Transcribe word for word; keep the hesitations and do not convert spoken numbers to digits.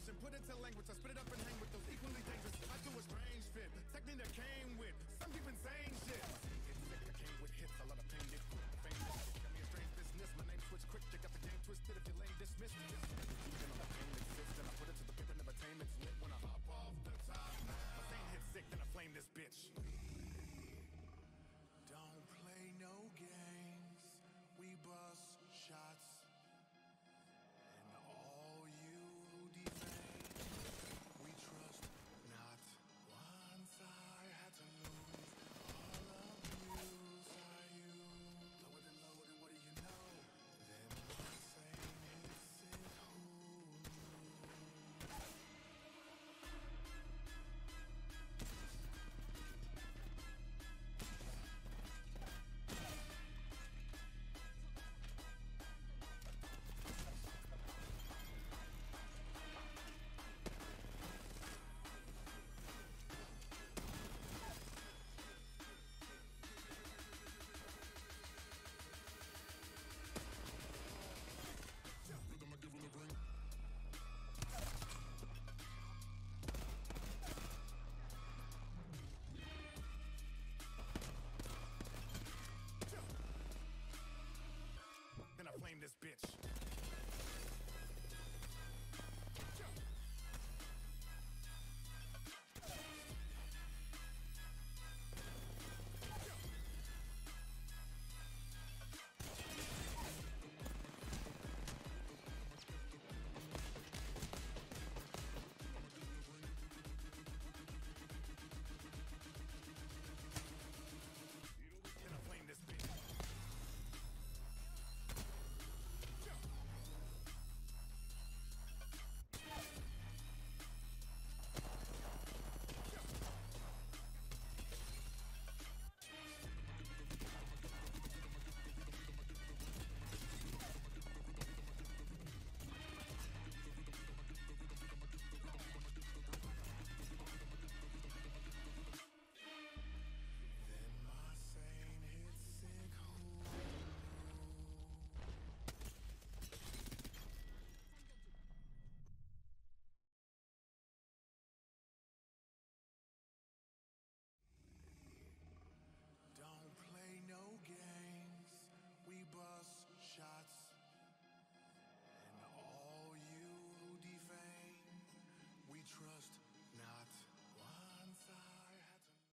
expression, put it to language. I spit it up and hang with those equally dangerous. I do a strange fit, technique that came with some deep insane shit. My skin gets sick, I came with hits, a lot of pain, get quick, famous. Got me a strange business, my name switch quick, they got the game twisted. If you lame dismissed,